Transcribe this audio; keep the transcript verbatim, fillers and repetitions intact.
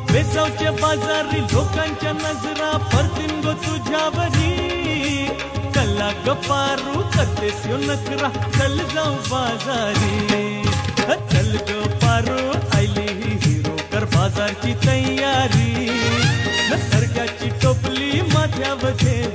वेसावच्या बाजारी लोकांच्या नजरा परतीन गो तुझ्यावरी कल्ला गपारू करतेस यो नखरा चल जाऊ बाजारी चल ग पारू आयली हिरो कर बाजारची तयारी सरक्याची टोपली माथ्यावर